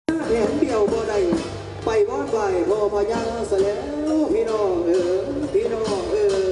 เห็นเดียวบ่ได้ไปวอดไหวพ่อพญาเสแล้วพี่น้องพี่น้อง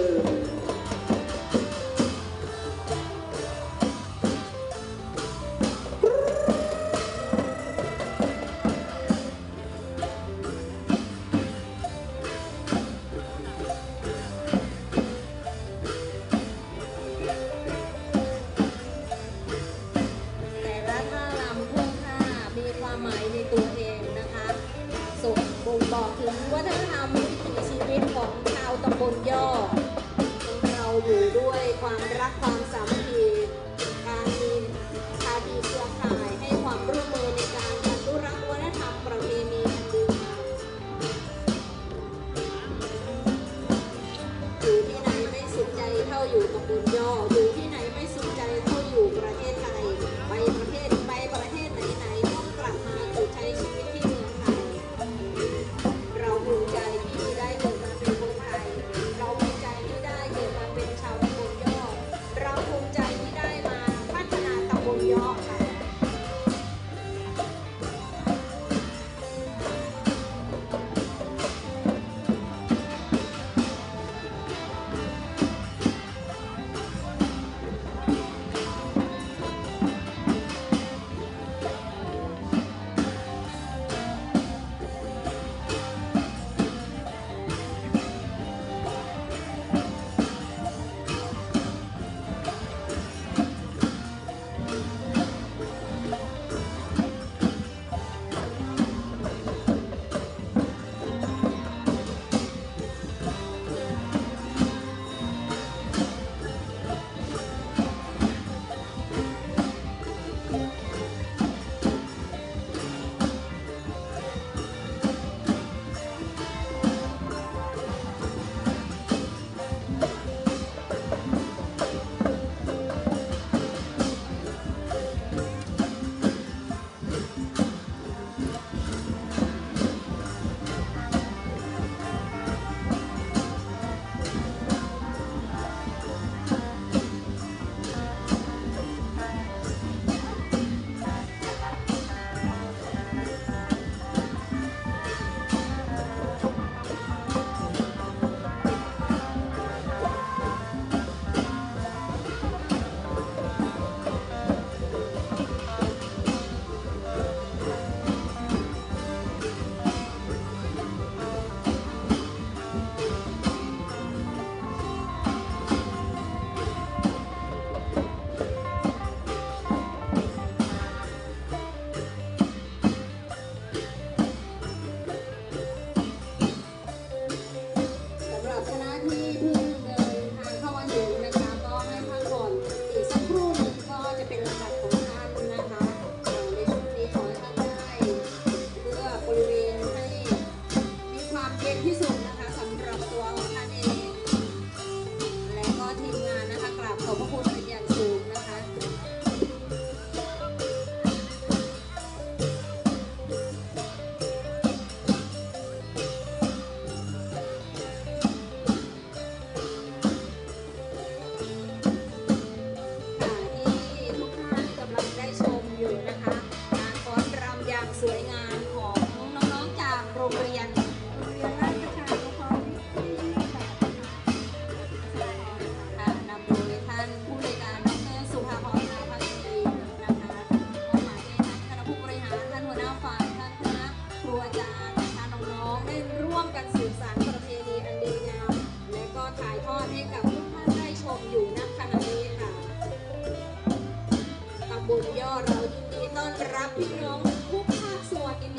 บอกถึงวัฒนธรรมวิถีชีวิตของชาวตำบลย่อเราอยู่ด้วยความรักความสามัคคีการมีภาคีเครือข่ายให้ความร่วมมือในการอนุรักษ์วัฒนธรรมประเพณีอันดีงามอยู่ที่ไหนไม่สุขใจเท่าอยู่ตำบลย่ออยู่ที่ไหนไม่สุขใจเท่าอยู่ประเทศไทยไปประเทศไหนต้องกลับมาอยู่ใช้ชีวิตที่เมืองไทยเราภูมิใจที่ได้เกิดมาเป็นคนไทยเราภูมิใจที่ได้เกิดมาเป็นชาวตำบลย่อเราภูมิใจที่ได้มาพัฒนาตำบลย่อค่ะสวยงามของน้องๆจากโรงเรียนราชการนครนำโดยท่านผู้บริการดร.สุภาพร นาภาคีนะคะมอบหมายให้ท่านคณะผู้บริหารท่านหัวหน้าฝ่ายท่านคณะครูอาจารย์นะคะน้องๆได้ร่วมกันสืบสานประเพณีอันดีงามและก็ถ่ายทอดให้กับทุกท่านได้ชมอยู่ณขณะนี้ค่ะตำบลย่อเรายินดีต้อนรับพี่น้องทุกภาคส่วน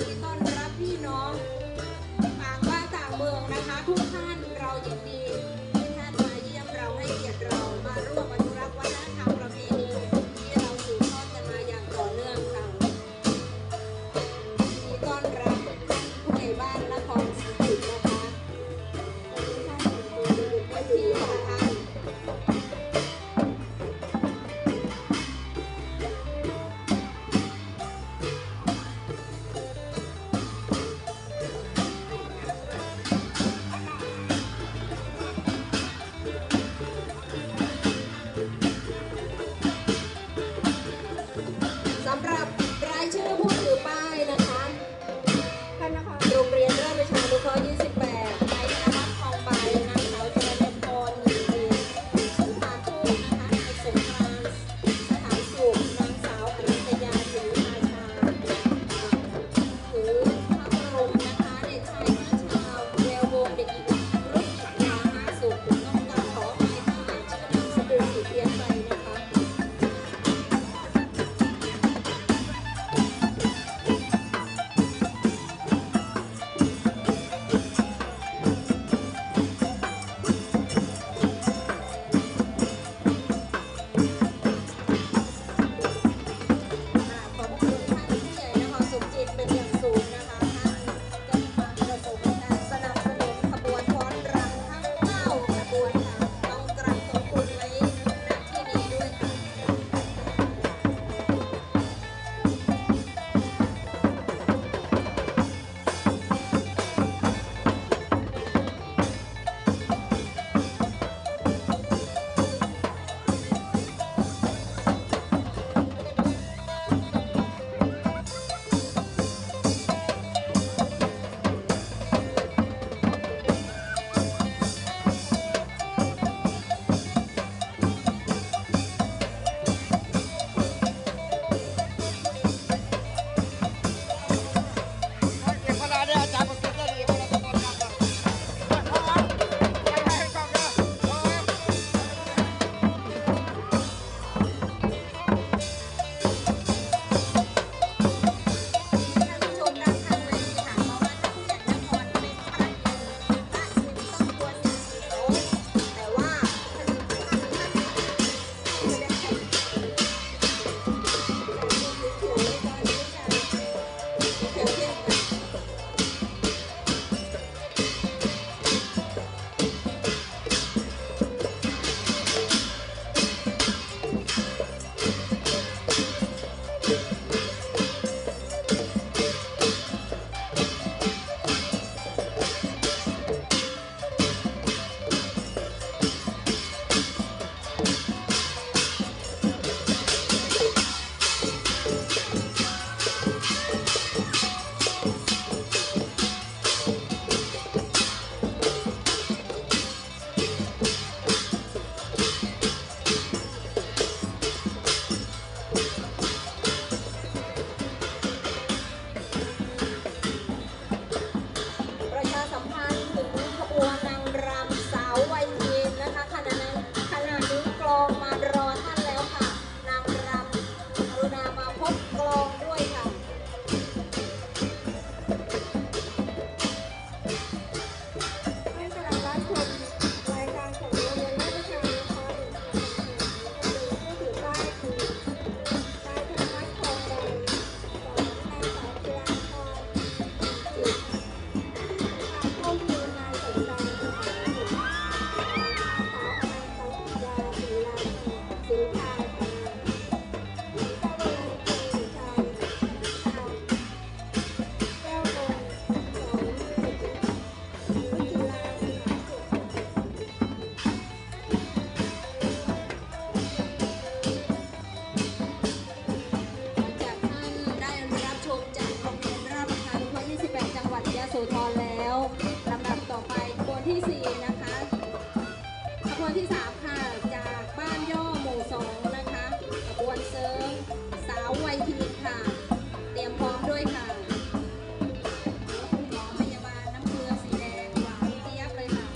โสธรแล้วลำดับต่อไปขบวนที่ 4 นะคะขบวนที่ 3 ค่ะจากบ้านย่อหมู่ 2 นะคะขบวนเสริมสาววัยทีนค่ะเตรียมพร้อมด้วยค่ะคุณหมอพยาบาลน้ำเกลือสีแดงหวานเจี๊ยบเลยค่ะ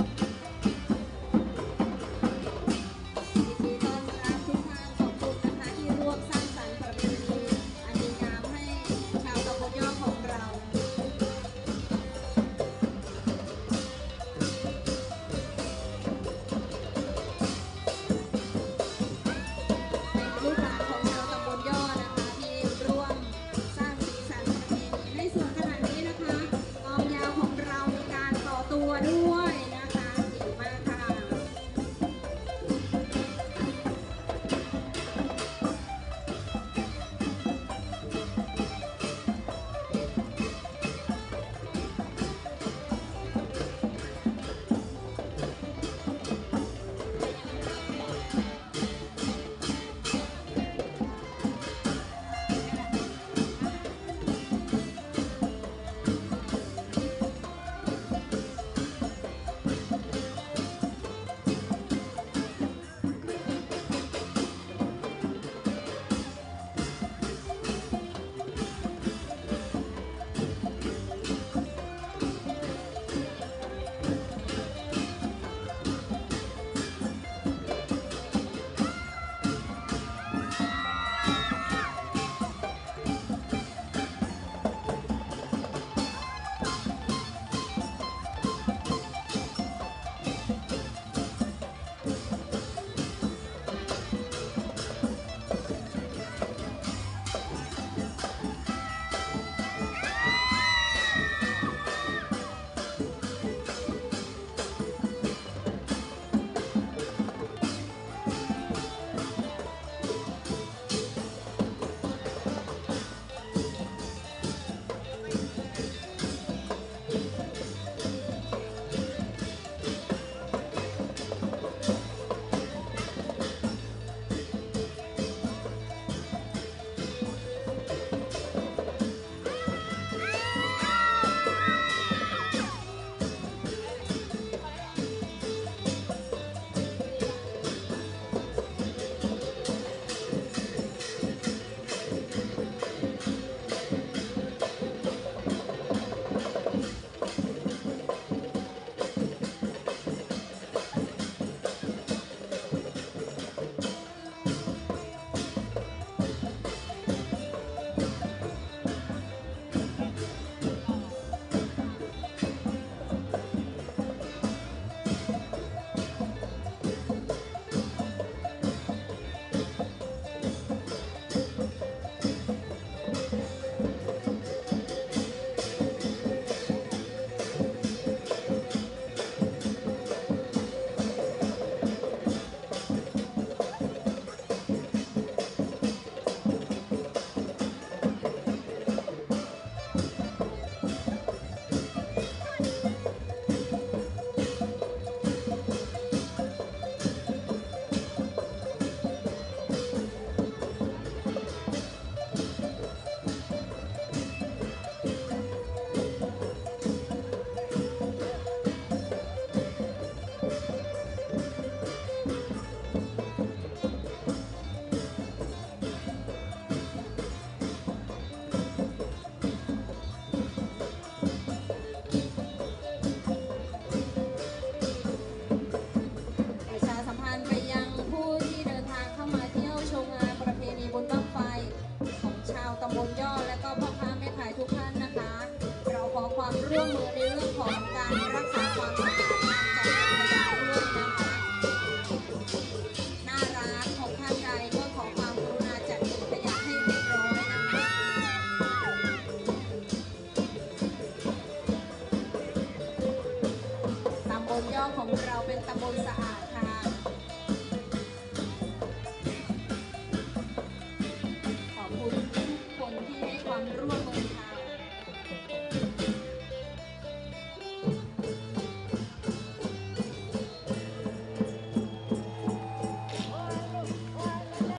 ยินดีต้อนรับทุกท่านขอบคุณนะคะที่ร่วมสร้างสรรค์ประเพณีอันดีงามให้ชาวตำบลย่อของเรา เป็นลูกหลานของชาวตำบลย่อนะคะที่ร่วมสร้างสีสันประเพณีในส่วนขณะนี้นะคะกองยาวของเรามีการต่อตัวด้วยนะคะเก่งมากค่ะ ตำบลย่อและก็พ่อค้าแม่ขายทุกท่านนะคะ เราขอความร่วมมือในเรื่องของการรักษาความสะอาดการจัดเก็บขยะด้วยนะคะหน้าร้านของท่านใดก็ขอความกรุณาจัดเก็บขยะให้เรียบร้อยนะคะตำบลย่อของเราเป็นตำบลสะอาด